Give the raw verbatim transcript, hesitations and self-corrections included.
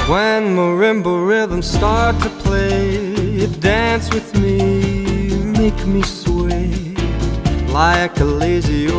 When marimba rhythms start to play, dance with me, make me sway like a lazy